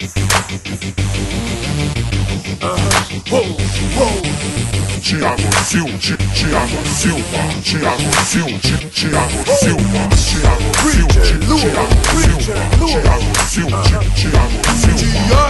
Thiago Silva, Thiago Silva, Thiago Silva, Thiago Silva, Thiago Silva, Thiago Silva, Thiago Silva.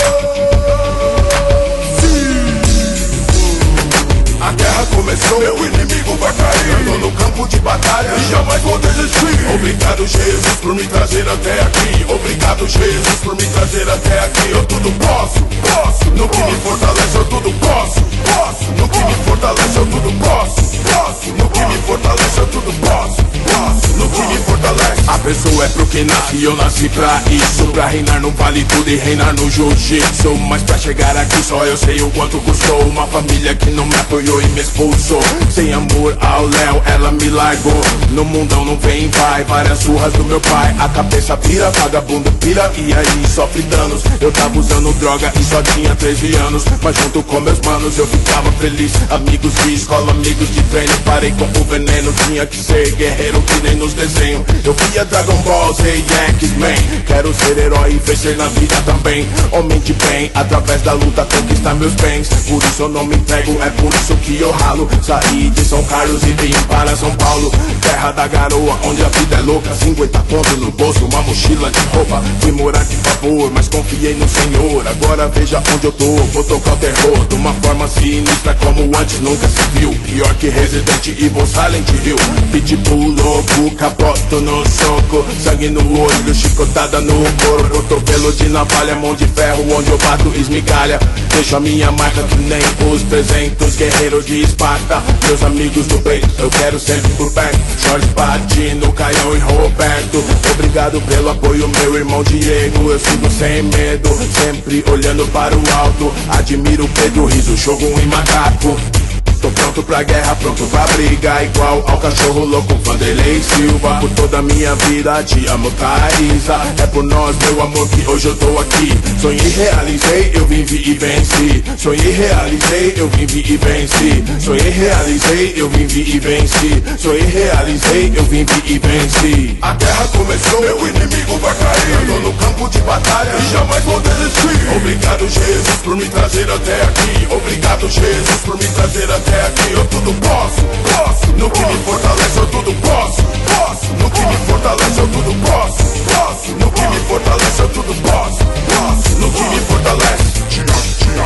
A guerra começou, meu inimigo vai cair. Eu tô no campo de batalha e jamais vou desistir. Obrigado, Jesus, por me trazer até aqui. Obrigado, Jesus, por me trazer até aqui. Eu tudo posso, posso. No que me fortalece, eu tudo posso, posso. No que me fortalece, eu tudo posso, posso. No que me fortalece, eu tudo posso, posso. No que me fortalece. A pessoa é pro que nasce e eu nasci pra isso. Pra reinar no vale tudo e reinar no jiu-jitsu. Mas pra chegar aqui só eu sei o quanto custou. Uma família que não me apoiou e me expulsou. Sem amor ao Léo, ela me largou. No mundão não vem e vai. Várias surras do meu pai. A cabeça pira, vagabundo pira. E aí sofre danos. Eu tava usando droga e só tinha 13 anos. Mas junto com meus manos eu ficava feliz. Amigos de escola, amigos de treino. Parei com o veneno, tinha que ser guerreiro que nem nos desenhos. Eu via Dragon Ball Z e X-Men. Quero ser herói e vencer na vida também. Homem de bem, através da luta conquistar meus bens. Por isso eu não me entrego, é por isso que eu ralo. Saí de São Carlos e vim para São Paulo. Terra da garoa, onde a vida é louca. 50 conto no bolso, uma mochila de roupa. Fui morar de favor, mas confiei no Senhor. Agora veja onde eu tô, vou tocar o terror de uma forma sinistra como antes nunca se viu. Pior que Resident Evil, Silent Hill. Pitbull louco, capoto no soco. Sangue no olho, chicotada no corpo. Cotovelo de navalha, mão de ferro, onde eu bato esmigalha. Deixo a minha marca que nem os 300 guerreiros de Esparta. Meus amigos do peito, eu quero sempre por perto. Jorge Patino, Caião e Roberto. Obrigado pelo apoio, meu irmão Diego. Eu sigo sem medo, sempre olhando para o alto. Admiro Pedro Riso, Shogun e Macaco. Tô pronto pra guerra, pronto pra briga. Igual ao cachorro louco Vanderlei Silva. Por toda a minha vida te amo, Thaisa. É por nós, meu amor, que hoje eu tô aqui. Sonhei, realizei, eu vivi e venci. Sonhei, realizei, eu vivi e venci. Sonhei, realizei, eu vivi e venci. Sonhei, realizei, eu vivi e venci. A guerra começou, meu inimigo vai cair. Eu tô no campo de batalha e jamais vou desistir. Obrigado, Jesus, por me trazer até aqui. Obrigado, Jesus, por me trazer até aqui. Eu tudo posso, posso. No que me fortalece, eu tudo posso, posso. No que me fortalece, eu tudo posso, posso. No que me fortalece, eu tudo posso, posso. No que me fortalece. Thiago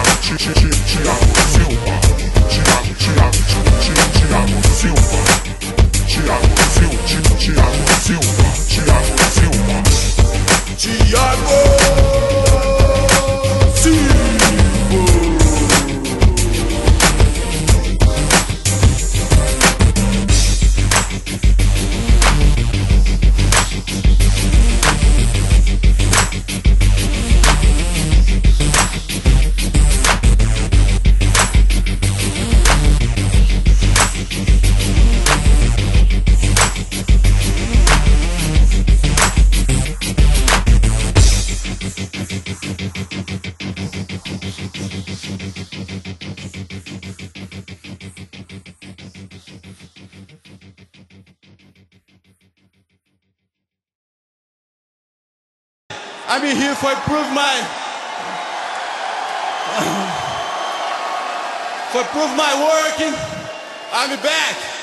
Silva, Thiago Silva, Thiago Silva, Thiago Silva. I'm here for prove my working. I'm back.